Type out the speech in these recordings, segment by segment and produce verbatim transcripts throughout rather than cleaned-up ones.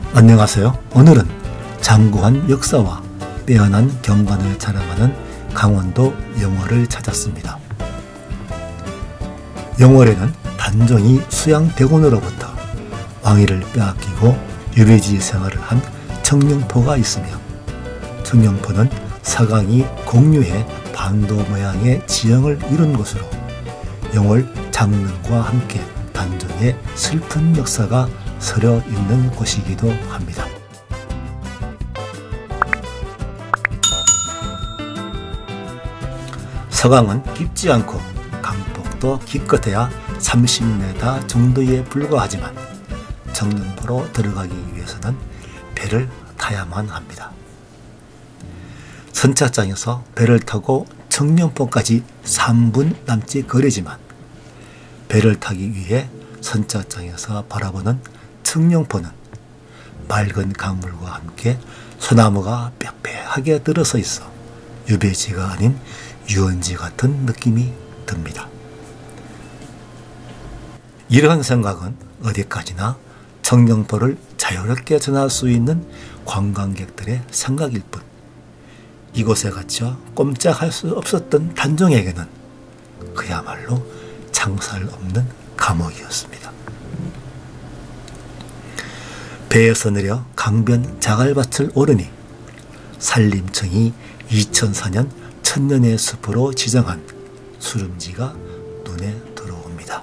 안녕하세요. 오늘은 장구한 역사와 빼어난 경관을 자랑하는 강원도 영월을 찾았습니다. 영월에는 단종이 수양대군으로부터 왕위를 빼앗기고 유배지 생활을 한 청룡포가 있으며, 청룡포는 서강이 공유해 반도 모양의 지형을 이룬 곳으로 영월 장릉과 함께 단종의 슬픈 역사가 서려 있는 곳이기도 합니다. 서강은 깊지 않고 강폭도 기껏해야 삼십 미터 정도에 불과하지만 청룡포로 들어가기 위해서는 배를 타야만 합니다. 선착장에서 배를 타고 청룡포까지 삼 분 남짓 거리지만 배를 타기 위해 선착장에서 바라보는 청룡포는 맑은 강물과 함께 소나무가 빽빽하게 들어서 있어 유배지가 아닌 유원지 같은 느낌이 듭니다. 이러한 생각은 어디까지나 청룡포를 자유롭게 전할 수 있는 관광객들의 생각일 뿐, 이곳에 갇혀 꼼짝할 수 없었던 단종에게는 그야말로 창살 없는 감옥이었습니다. 배에서 내려 강변 자갈밭을 오르니 산림청이 이천사 년 천년의 숲으로 지정한 수림지가 눈에 들어옵니다.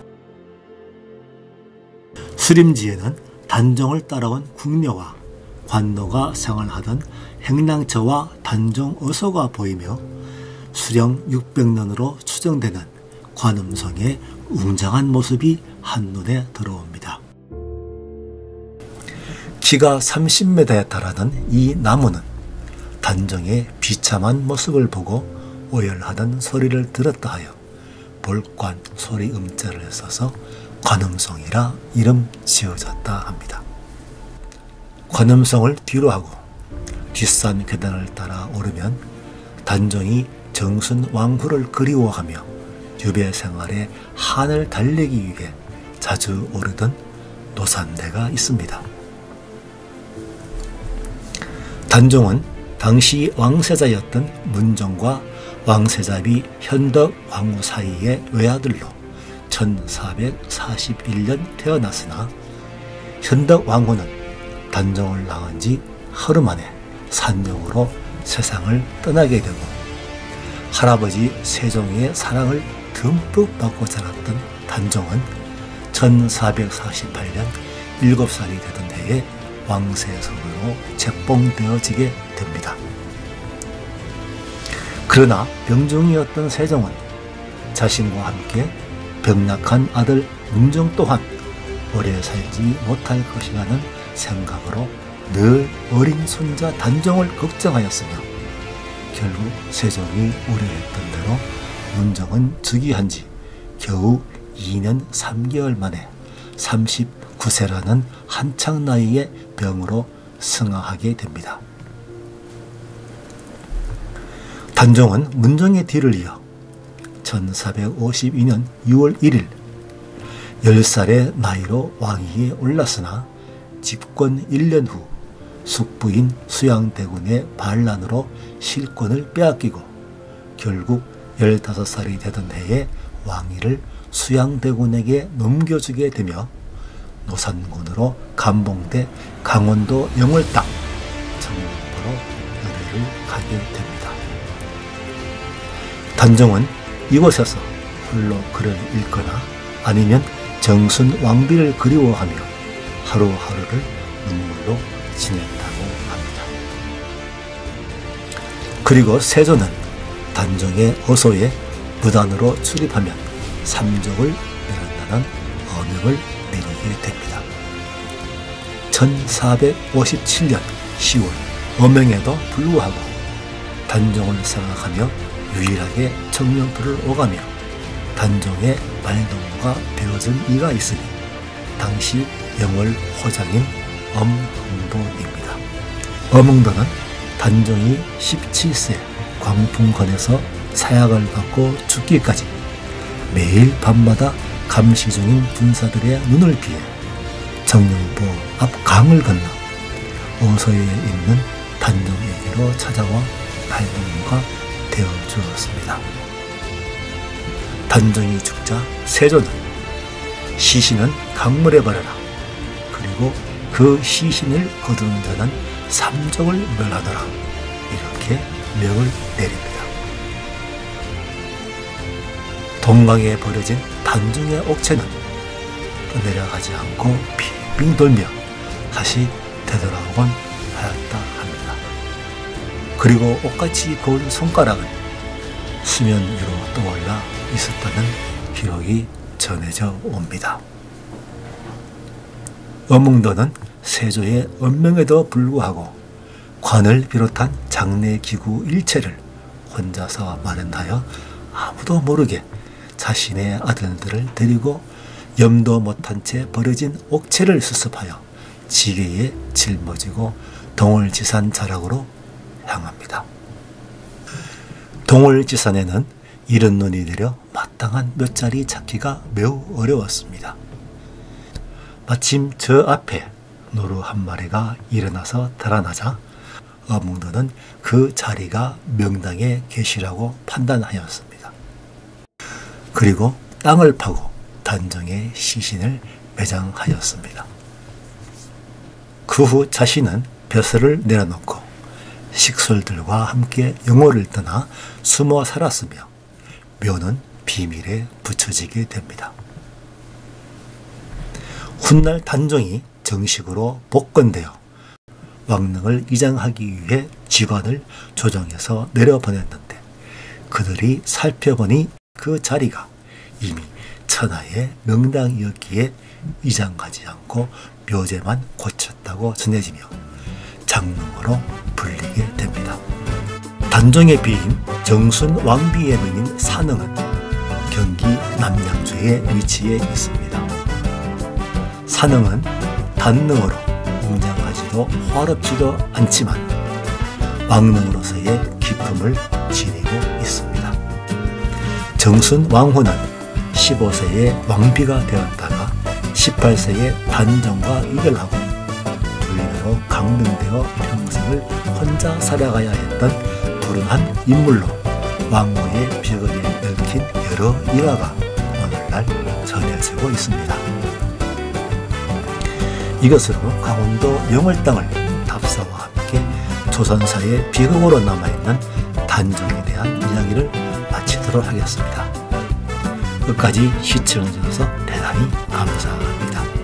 수림지에는 단종을 따라온 궁녀와 관노가 생활하던 행랑처와 단종 어소가 보이며 수령 육백 년으로 추정되는 관음성의 웅장한 모습이 한눈에 들어옵니다. 키가 삼십 미터에 달하는 이 나무는 단종의 비참한 모습을 보고 오열하던 소리를 들었다 하여 볼관 소리 음자를 써서 관음성이라 이름 지어졌다 합니다. 관음성을 뒤로 하고 뒷산 계단을 따라 오르면 단종이 정순 왕후를 그리워하며 유배 생활에 한을 달래기 위해 자주 오르던 노산대가 있습니다. 단종은 당시 왕세자였던 문종과 왕세자비 현덕 왕후 사이의 외아들로 천사백사십일 년 태어났으나 현덕 왕후는 단종을 낳은 지 하루 만에 산용으로 세상을 떠나게 되고, 할아버지 세종의 사랑을 듬뿍 받고 자랐던 단종은 천사백사십팔 년 일곱 살이 되던 해에 왕세손으로 책봉되어지게 됩니다. 그러나 병중이었던 세종은 자신과 함께 병약한 아들 문종 또한 오래 살지 못할 것이라는 생각으로 늘 어린 손자 단종을 걱정하였으며, 결국 세종이 우려했던 대로 문종은 즉위한 지 겨우 이 년 삼 개월 만에 삼십구 세라는 한창 나이에 병으로 승하하게 됩니다. 단종은 문종의 뒤를 이어 천사백오십이 년 유월 일일 열 살의 나이로 왕위에 올랐으나 집권 일 년 후 숙부인 수양대군의 반란으로 실권을 빼앗기고 결국 열다섯 살이 되던 해에 왕위를 수양대군에게 넘겨주게 되며 노산군으로 감봉돼 강원도 영월 땅 청룡포로 유배를 가게 됩니다. 단종은 이곳에서 홀로 글을 읽거나 아니면 정순 왕비를 그리워하며 하루하루를 눈물로 지냈다고 합니다. 그리고 세조는 단종의 어소에 무단으로 출입하면 삼족을 내란다는 어명을 내리게 됩니다. 천사백오십칠 년 시월 어명에도 불구하고 단종을 생각하며 유일하게 청룡포를 오가며 단종의 말동무가 되어준 이가 있으니 당시 영월 호장인 엄흥도입니다. 엄흥도는 단종이 십칠 세 광풍관에서 사약을 받고 죽기까지 매일 밤마다 감시 중인 군사들의 눈을 피해 청룡포 앞 강을 건너 오서에 있는 단정에게로 찾아와 팔명문가 되어 주었습니다. 단정이 죽자 세조는 시신은 강물에 버려라. 그리고 그 시신을 거두는 자는 삼족을 멸하더라. 이렇게 명을 내립니다. 동강에 버려진 단정의 옥체는 내려가지 않고 빙빙 돌며 다시 되돌아오곤 하였다 합니다. 그리고 옷같이 고운 손가락은 수면 위로 떠올라 있었다는 기록이 전해져 옵니다. 어몽도는 세조의 언명에도 불구하고 관을 비롯한 장례기구 일체를 혼자서 마련하여 아무도 모르게 자신의 아들들을 데리고 염도 못한 채 버려진 옥체를 수습하여 지게에 짊어지고 동월지산 자락으로 향합니다. 동월지산에는 이른 눈이 내려 마땅한 몇 자리 찾기가 매우 어려웠습니다. 마침 저 앞에 노루 한 마리가 일어나서 달아나자 어몽도는 그 자리가 명당에 계시라고 판단하였습니다. 그리고 땅을 파고 단정의 시신을 매장하였습니다. 그 후 자신은 벼슬을 내려놓고 식솔들과 함께 영호를 떠나 숨어 살았으며 묘는 비밀에 붙여지게 됩니다. 훗날 단종이 정식으로 복권되어 왕릉을 이장하기 위해 직원을 조정해서 내려보냈는데 그들이 살펴보니 그 자리가 이미 천하의 명당이었기에 이장하지 않고 묘제만 고쳤다고 전해지며 장릉으로 불리게 됩니다. 단종의 비인 정순 왕비의 능인 산흥은 경기 남양주에 위치해 있습니다. 산흥은 단능으로 웅장하지도 화렵지도 않지만 왕릉으로서의 기품을 지니고 있습니다. 정순 왕후는 십오 세에 왕비가 되었다가 십팔 세에 단정과 이별하고 불리대로 강등되어 평생을 혼자 살아가야 했던 불운한 인물로 왕후의 벽에 얽힌 여러 일화가 오늘날 전해지고 있습니다. 이것으로 강원도 영월 땅을 답사와 함께 조선사의 비극으로 남아있는 단정에 대한 이야기를 마치도록 하겠습니다. 끝까지 시청해주셔서 대단히 감사합니다.